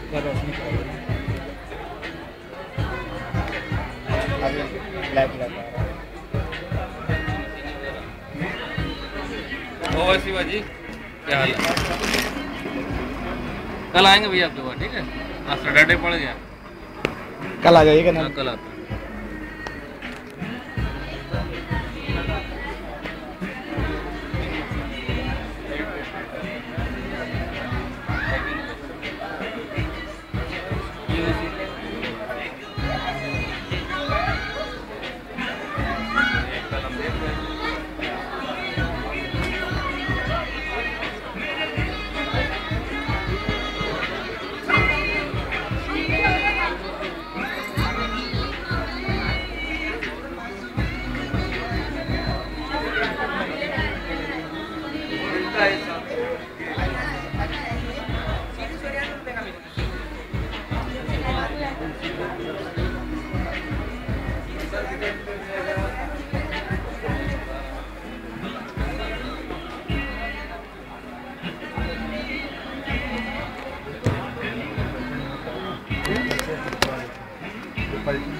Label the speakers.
Speaker 1: क्या रोशनी चल रही है अभी ब्लैक ब्लैक आ रहा है।
Speaker 2: और शिवा जी क्या हाल है? कल आएंगे भैया आपके पास, ठीक है? आज सैटरडे पड़ गया,
Speaker 1: कल आ जाइएगा ना।
Speaker 2: कल आता हूँ।
Speaker 1: पलटी